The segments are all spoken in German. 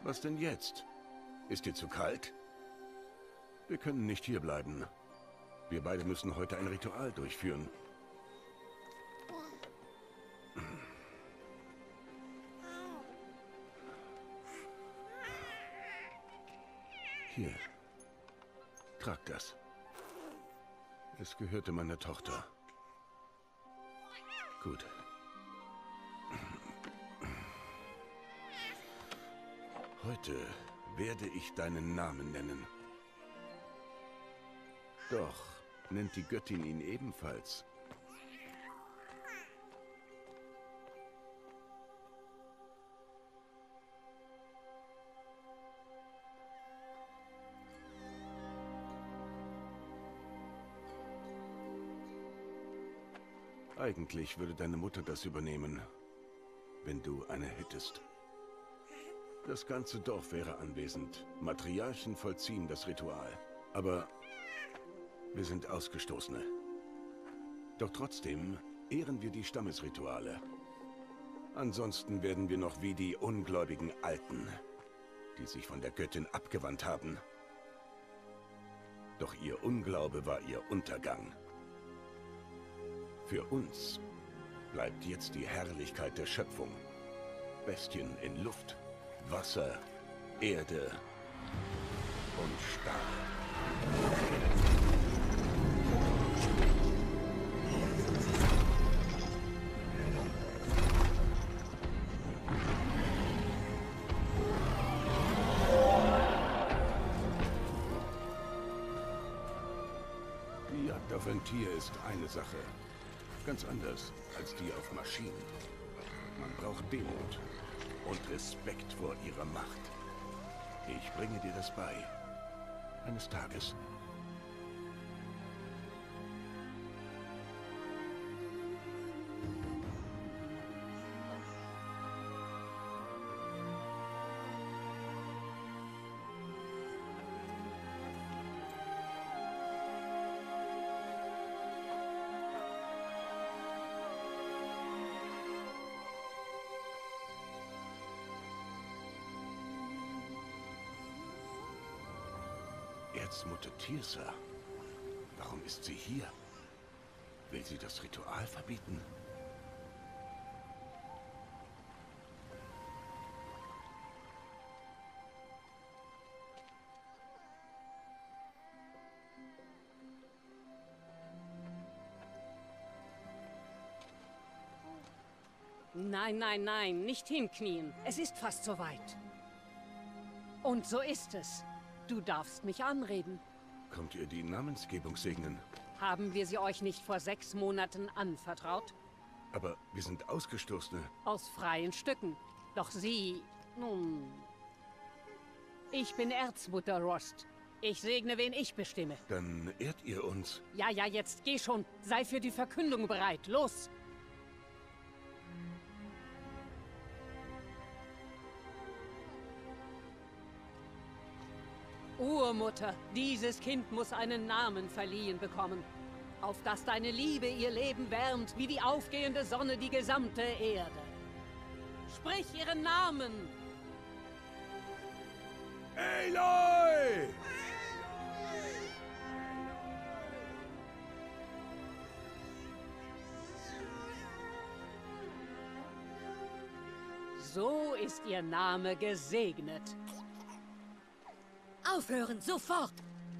Was denn jetzt? Ist dir zu kalt? Wir können nicht hierbleiben. Wir beide müssen heute ein Ritual durchführen. Hier. Trag das. Es gehörte meiner Tochter. Gut. Heute werde ich deinen Namen nennen. Doch nennt die Göttin ihn ebenfalls. Eigentlich würde deine Mutter das übernehmen, wenn du eine hättest. Das ganze Dorf wäre anwesend. Matriarchen vollziehen das Ritual. Aber wir sind Ausgestoßene. Doch trotzdem ehren wir die Stammesrituale. Ansonsten werden wir noch wie die ungläubigen Alten, die sich von der Göttin abgewandt haben. Doch ihr Unglaube war ihr Untergang. Für uns bleibt jetzt die Herrlichkeit der Schöpfung. Bestien in Luft, Wasser, Erde und Stahl. Die Jagd auf ein Tier ist eine Sache. Ganz anders als die auf Maschinen. Man braucht Demut und Respekt vor ihrer Macht. Ich bringe dir das bei. Eines Tages. Erzmutter Tirsa. Warum ist sie hier? Will sie das Ritual verbieten? Nein, nein, nein, nicht hinknien. Es ist fast soweit. Und so ist es. Du darfst mich anreden. Kommt ihr die Namensgebung segnen? Haben wir sie euch nicht vor 6 Monaten anvertraut? Aber wir sind Ausgestoßene. Aus freien Stücken. Doch sie... nun... Ich bin Erzmutter Rost. Ich segne, wen ich bestimme. Dann ehrt ihr uns. Ja, ja, jetzt geh schon. Sei für die Verkündung bereit. Los! Urmutter, dieses Kind muss einen Namen verliehen bekommen, auf das deine Liebe ihr Leben wärmt, wie die aufgehende Sonne die gesamte Erde. Sprich ihren Namen! Aloy! So ist ihr Name gesegnet. Aufhören, sofort!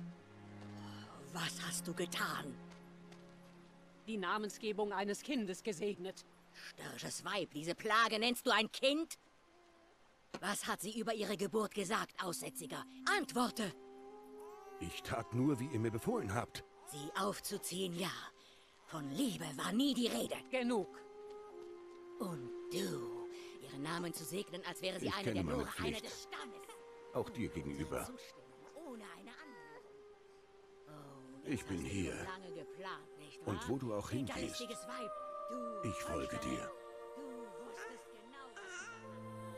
Was hast du getan? Die Namensgebung eines Kindes gesegnet. Störrisches Weib, diese Plage nennst du ein Kind? Was hat sie über ihre Geburt gesagt, Aussätziger? Antworte! Ich tat nur, wie ihr mir befohlen habt. Sie aufzuziehen, ja. Von Liebe war nie die Rede. Genug. Und du, ihren Namen zu segnen, als wäre sie Ich eine kenne der meine nur eine Pflicht. des Stammes. Auch dir gegenüber. Zustimmen, ohne eine Anmerkung. Oh, Ich bin hier. lange geplant, nicht wahr? Und wo du auch hingehst, Geistiges Weib, du ich folge dir. Du wusstest genau, was du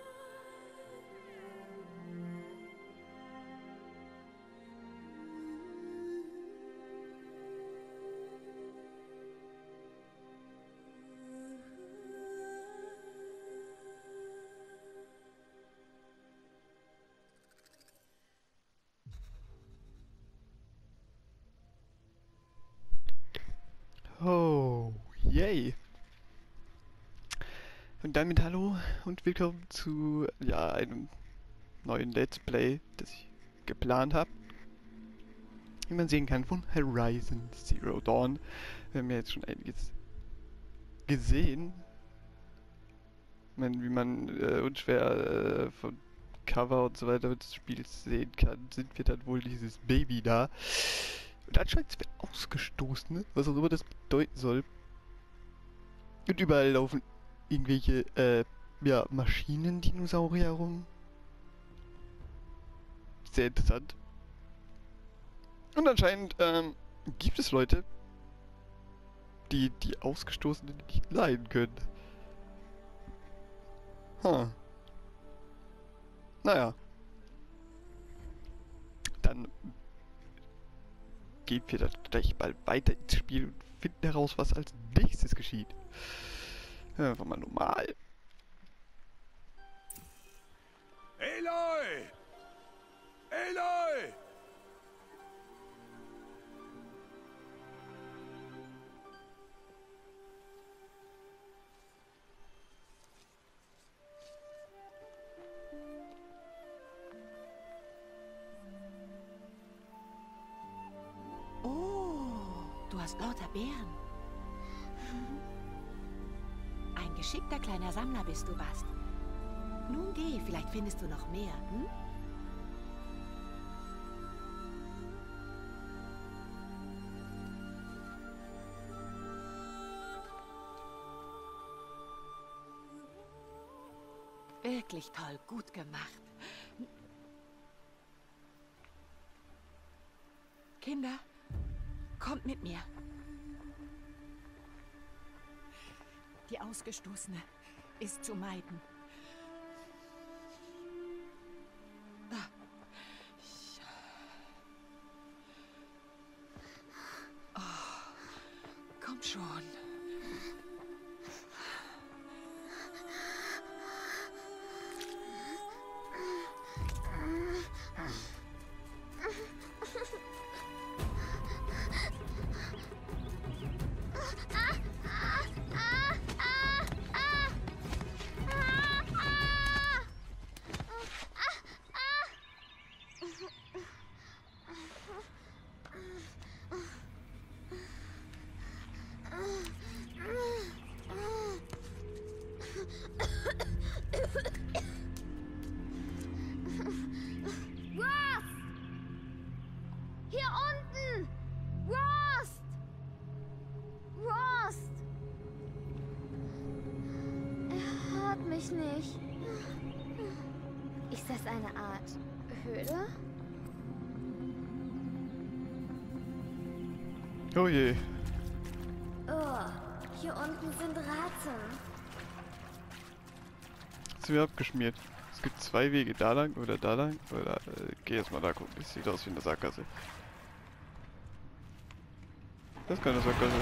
Und damit hallo und willkommen zu einem neuen Let's Play, das ich geplant habe. Wie man sehen kann, von Horizon Zero Dawn. Wir haben ja jetzt schon einiges gesehen. Wie man unschwer von Cover und so weiter des Spiels sehen kann, sind wir dann wohl dieses Baby da. Und anscheinend sind wir Ausgestoßene, was auch immer das bedeuten soll. Und überall laufen irgendwelche, Maschinendinosaurier rum. Sehr interessant. Und anscheinend, gibt es Leute, die Ausgestoßenen nicht leiden können. Naja. Dann gehen wir dann gleich mal weiter ins Spiel und finden heraus, was als nächstes geschieht. Einfach mal normal. Aloy! Aloy! Oh, du hast lauter Beeren. Ein geschickter kleiner Sammler bist du, Bast. Nun geh, vielleicht findest du noch mehr, hm? Wirklich toll, gut gemacht. Kinder, kommt mit mir. Die Ausgestoßene ist zu meiden. Oh, komm schon. Hier unten! Rost! Rost! Er hört mich nicht. Ist das eine Art Höhle? Oh je. Oh, hier unten sind Ratten. Sind wir abgeschmiert. Es gibt zwei Wege, da lang oder da lang. Oder geh erstmal da gucken. Das sieht aus wie eine Sackgasse. Das ist keine Sackgasse.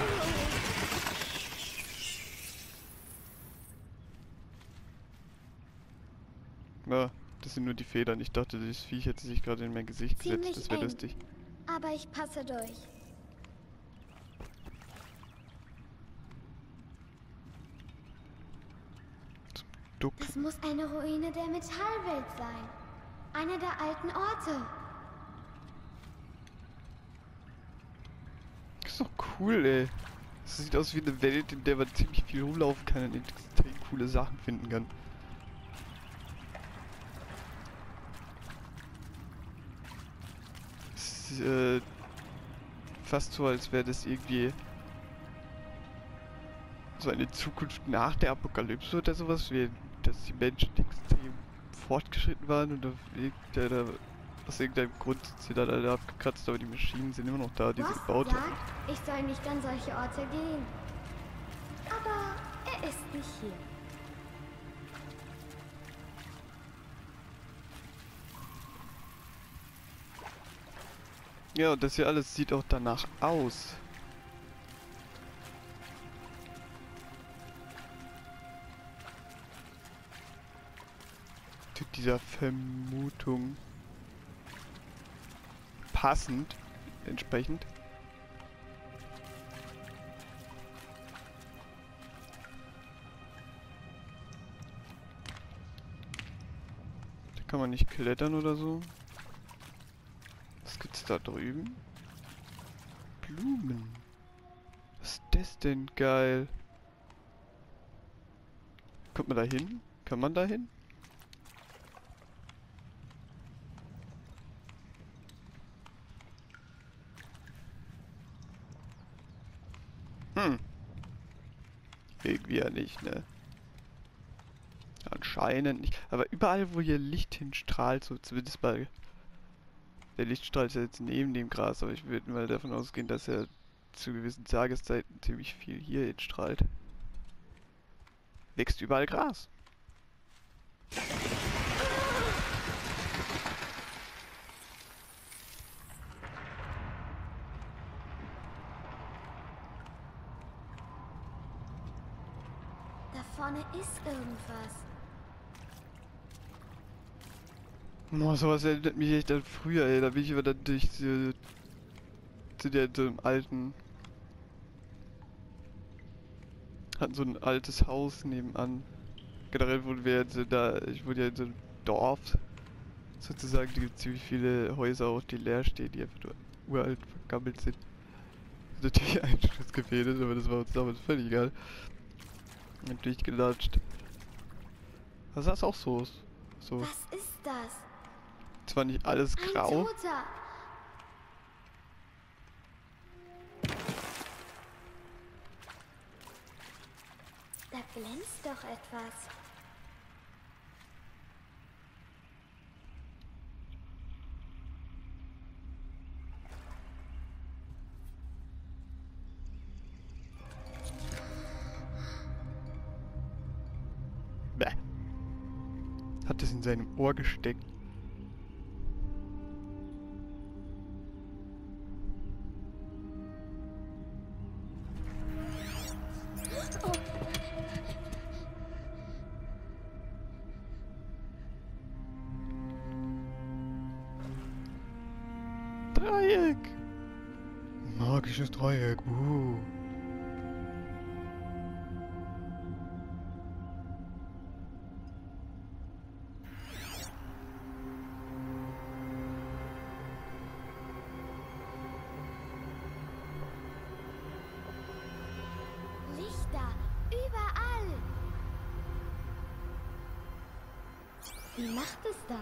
Ja, das sind nur die Federn. Ich dachte, das Viech hätte sich gerade in mein Gesicht gesetzt. Ziemlich Das wäre eng. lustig. Aber ich passe durch. Duck. Das muss eine Ruine der Metallwelt sein. Einer der alten Orte. Das ist doch cool, ey. Das sieht aus wie eine Welt, in der man ziemlich viel rumlaufen kann und extrem coole Sachen finden kann. Es ist fast so, als wäre das irgendwie so eine Zukunft nach der Apokalypse oder sowas, wie dass die Menschen extrem fortgeschritten waren und aus irgendeinem Grund sind sie dann alle abgekratzt, aber die Maschinen sind immer noch da, die sie gebaut sagt, haben. ich soll nicht an solche Orte gehen. Aber er ist nicht hier. Ja, und das hier alles sieht auch danach aus. Zu dieser Vermutung passend entsprechend. Kann man nicht klettern oder so? Was gibt's da drüben? Blumen. Was ist das denn geil? Kommt man da hin? Kann man da hin? Irgendwie ja nicht, ne? Anscheinend nicht. Aber überall, wo hier Licht hinstrahlt, so zumindest bei... Der Lichtstrahl ist ja jetzt neben dem Gras, aber ich würde mal davon ausgehen, dass er zu gewissen Tageszeiten ziemlich viel hier hinstrahlt. Wächst überall Gras. Da vorne ist irgendwas. Oh, sowas erinnert mich echt an früher, ey. Da bin ich immer dann durch zu dem alten... Hatten so ein altes Haus nebenan. Generell wurden wir jetzt ich wohne ja in so einem Dorf. Sozusagen, da gibt es ziemlich viele Häuser auch, die leer stehen, die einfach nur uralt vergammelt sind. Das ist natürlich einsturzgefährdet, aber das war uns damals völlig egal. Und durchgelatscht. Das sah auch so aus. So. Was ist das? Zwar nicht alles Ein grau. Toter. Da glänzt doch etwas. Bäh. Hat es in seinem Ohr gesteckt. Dreieck! Magisches Dreieck, Lichter, überall. Wie macht es das?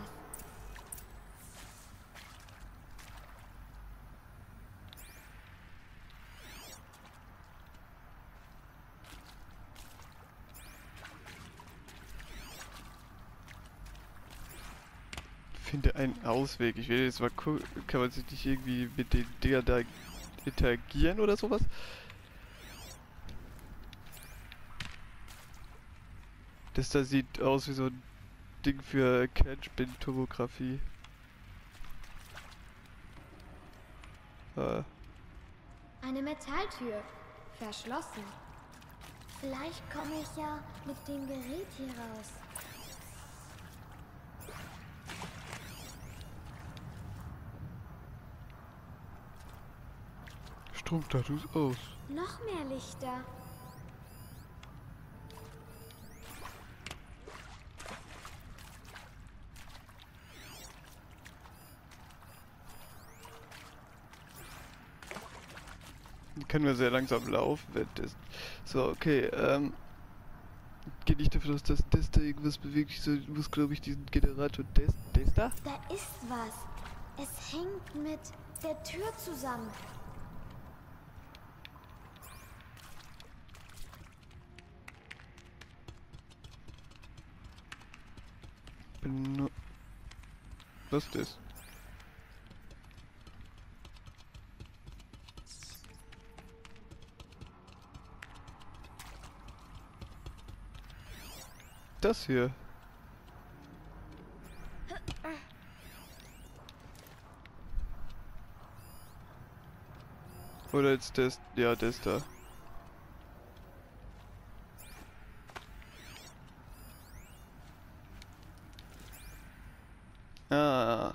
Finde einen Ausweg. Ich will jetzt mal gucken, kann man sich nicht irgendwie mit den Dingern da interagieren oder sowas? Das da sieht aus wie so ein Ding für Kernspintomographie. Eine Metalltür. Verschlossen. Vielleicht komme ich ja mit dem Gerät hier raus. Stromstatus aus. Noch mehr Lichter. Können wir sehr langsam laufen, wenn das... So, okay, geht nicht davon aus, dass das da irgendwas bewegt. Ich muss, glaube ich, diesen Generator das da? Da ist was. Es hängt mit der Tür zusammen. Was ist das? Das hier. Oder jetzt das, ja, das da. Ah.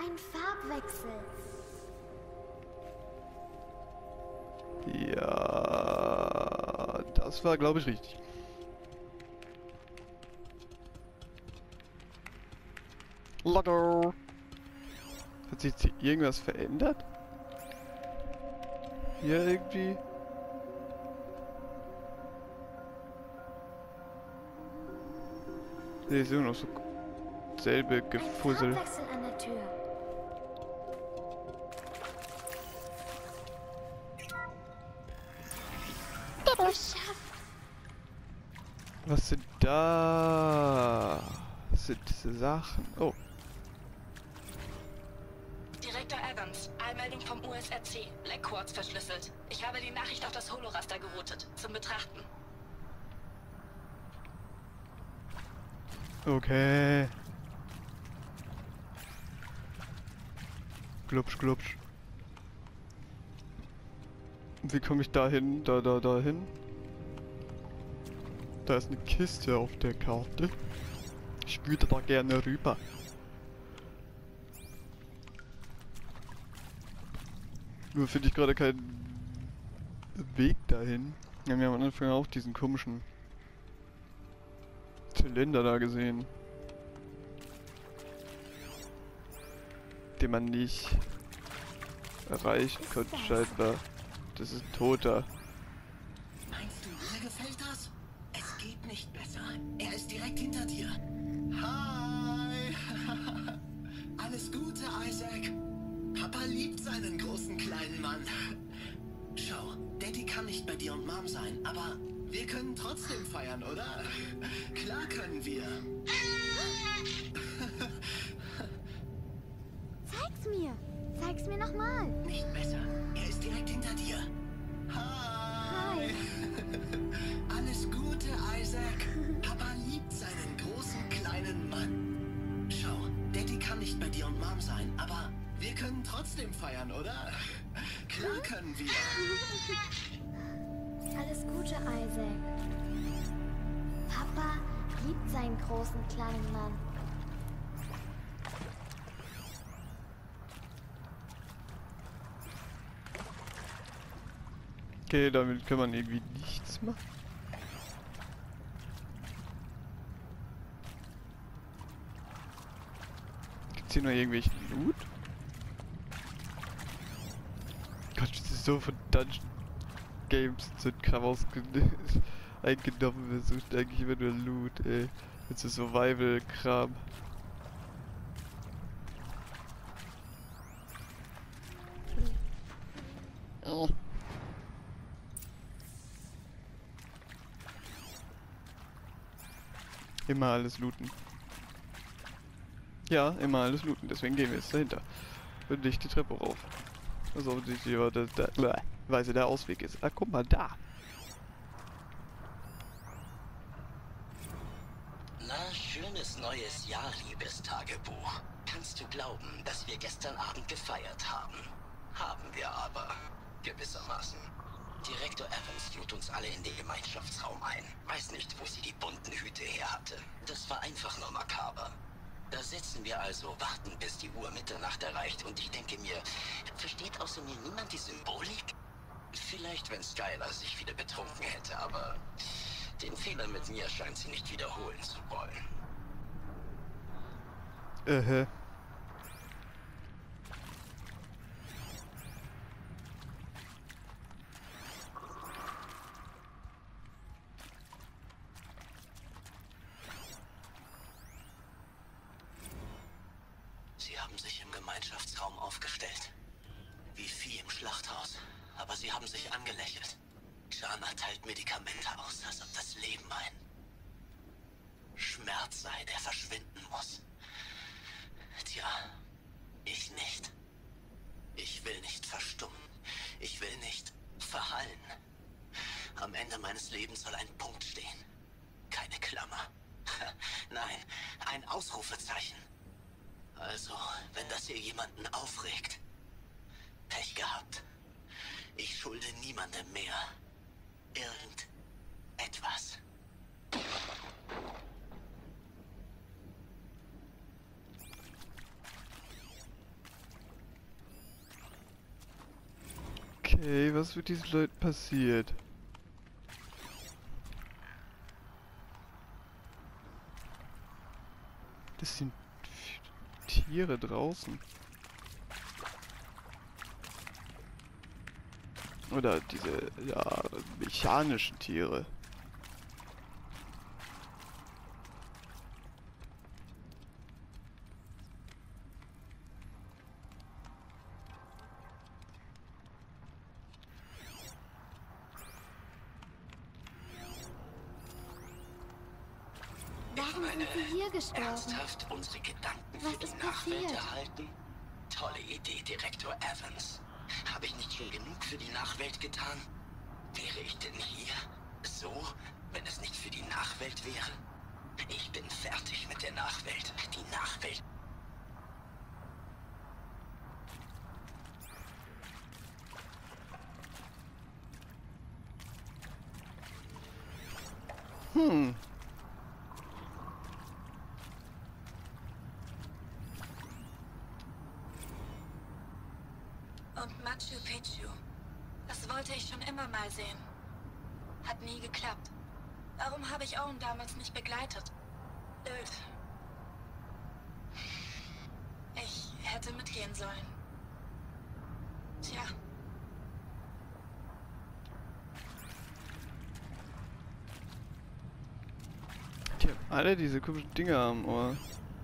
ein Farbwechsel. Ja, das war, glaube ich, richtig. Lotto! Hat sich jetzt hier irgendwas verändert? Hier irgendwie? Ne, ist immer noch so selbe Ein Gefussel. Farbwechsel an der Tür. Geschafft. Was sind da? Was sind diese Sachen? Oh, Direktor Evans, Einmeldung vom USRC. Black Quartz verschlüsselt. Ich habe die Nachricht auf das Holoraster geroutet. Zum Betrachten. okay. Glubsch, glubsch. Wie komme ich da hin? Da hin? Da ist eine Kiste auf der Karte. Ich würde da gerne rüber. Nur finde ich gerade keinen Weg dahin. Ja, wir haben am Anfang auch diesen komischen Zylinder da gesehen. Den man nicht erreichen konnte, scheinbar. Das ist ein Toter. Meinst du, mir gefällt das? Es geht nicht besser. Er ist direkt hinter dir. Hi! Alles Gute, Isaac. Papa liebt seinen großen kleinen Mann. Schau, Daddy kann nicht bei dir und Mom sein, aber wir können trotzdem feiern, oder? Klar können wir. Zeig's mir. Zeig's mir nochmal. Nicht besser. Er ist direkt hinter dir. Hi! Alles Gute, Isaac. Papa liebt seinen großen kleinen Mann. Schau, Daddy kann nicht bei dir und Mom sein, aber wir können trotzdem feiern, oder? Klar können wir. Alles Gute, Isaac. Papa liebt seinen großen kleinen Mann. Okay, damit kann man irgendwie nichts machen. Gibt's hier noch irgendwelchen Loot? Gott, das ist so von Dungeon Games sind Covers eingenommen. Wir suchen eigentlich immer nur Loot, ey. Mit so Survival-Kram. Oh. Immer alles looten. Ja, immer alles looten, deswegen gehen wir jetzt dahinter. Und nicht die Treppe rauf. Was offensichtlich weil der Ausweg ist. Ah, guck mal da. Na, schönes neues Jahr, liebes Tagebuch. Kannst du glauben, dass wir gestern Abend gefeiert haben? Haben wir aber. Gewissermaßen. Direktor Evans lud uns alle in den Gemeinschaftsraum ein. Weiß nicht, wo sie die bunten Hüte her hatte. Das war einfach nur makaber. Da sitzen wir also, warten, bis die Uhr Mitternacht erreicht und ich denke mir, versteht außer mir niemand die Symbolik? Vielleicht, wenn Skylar sich wieder betrunken hätte, aber den Fehler mit mir scheint sie nicht wiederholen zu wollen. Sie haben sich im Gemeinschaftsraum aufgestellt. Wie Vieh im Schlachthaus. Aber sie haben sich angelächelt. Jana teilt Medikamente aus, als ob das Leben ein Schmerz sei, der verschwinden muss. Tja, ich nicht. Ich will nicht verstummen. Ich will nicht verhallen. Am Ende meines Lebens soll ein Punkt stehen. Keine Klammer. Nein, ein Ausrufezeichen. Also, wenn das hier jemanden aufregt, Pech gehabt. Ich schulde niemandem mehr irgendetwas. Okay, was mit diesen Leuten passiert? Das sind Tiere draußen. Oder diese, ja, mechanischen Tiere. Warum sind sie hier gestorben? Ernsthaft unsere Gedanken Was für die ist Nachwelt passiert? erhalten? Tolle Idee, Direktor Evans. Habe ich nicht schon genug für die Nachwelt getan? Wäre ich denn hier? So, wenn es nicht für die Nachwelt wäre? Ich bin fertig mit der Nachwelt. Die Nachwelt. Und Machu Picchu. Das wollte ich schon immer mal sehen. Hat nie geklappt. Warum habe ich Owen damals nicht begleitet? Blöd. Ich hätte mitgehen sollen. Tja. Die haben alle diese komischen Dinger am Ohr.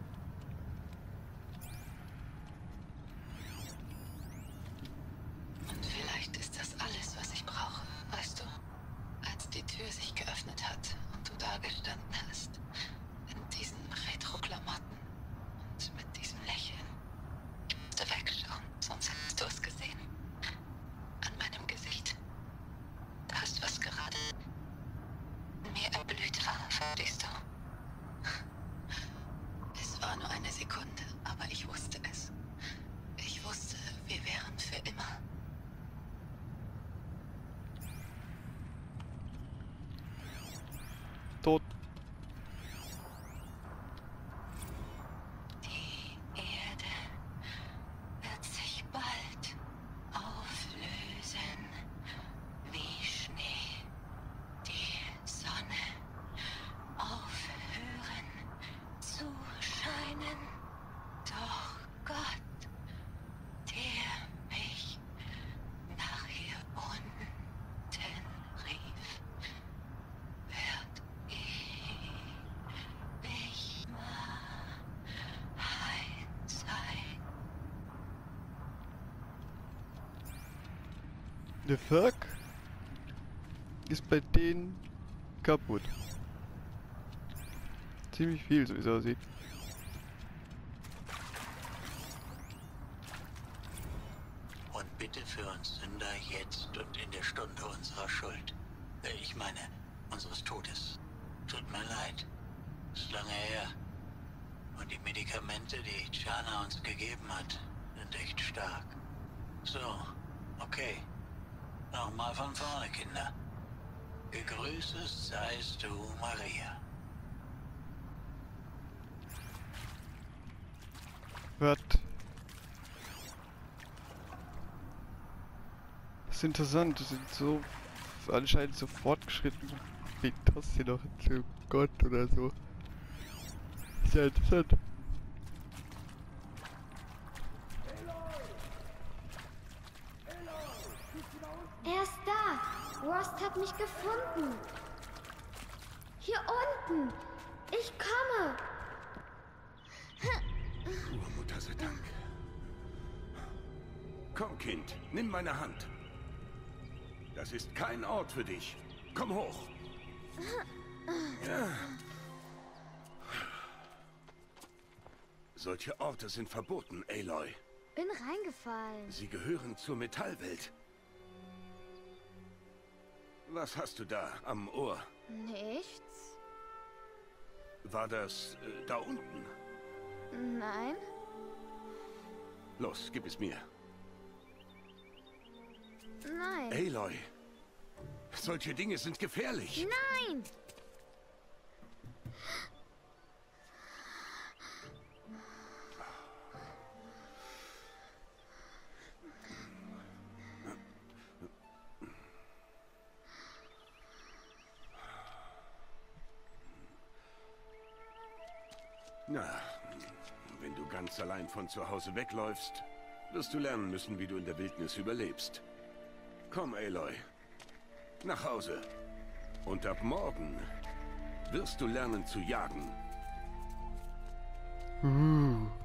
Und vielleicht ist das alles, was ich brauche. Weißt du, als die Tür sich geöffnet hat und du da gestanden hast, in diesen Retro-Klamotten und mit diesem Lächeln, musst du wegschauen, sonst hättest du es gesehen. An meinem Gesicht. Das, was gerade in mir erblüht war, verstehst du? Es war nur eine Sekunde, aber ich wusste es. Ich wusste, wir wären für immer. Tot. Die Erde wird sich bald auflösen wie Schnee. Die Sonne aufhören zu scheinen. Doch Gott, der mich nach hier unten rief, wird ewig mein sein. The fuck? Ist bei denen kaputt. Ziemlich viel, so wie es aussieht. Und bitte für uns Sünder jetzt und in der Stunde unserer Schuld. Ich meine, unseres Todes. Tut mir leid. Ist lange her. Und die Medikamente, die Chana uns gegeben hat, sind echt stark. So, okay. Nochmal von vorne, Kinder. Gegrüßet seist du, Maria. Was? Das ist interessant, das sind so anscheinend so fortgeschritten wie das hier noch zu Gott oder so. Ist ja interessant. Er ist da. Rost hat mich gefunden. Hier unten. Ich komme. Urmutter sei Dank. Komm, Kind, nimm meine Hand. Das ist kein Ort für dich. Komm hoch. Ja. Solche Orte sind verboten, Aloy. Bin reingefallen. Sie gehören zur Metallwelt. Was hast du da am Ohr? Nichts? War das da unten? Nein. Los, gib es mir. Nein. Aloy, solche Dinge sind gefährlich. Nein! Na, wenn du ganz allein von zu Hause wegläufst, wirst du lernen müssen, wie du in der Wildnis überlebst. Komm, Aloy. Nach Hause. Und ab morgen wirst du lernen zu jagen.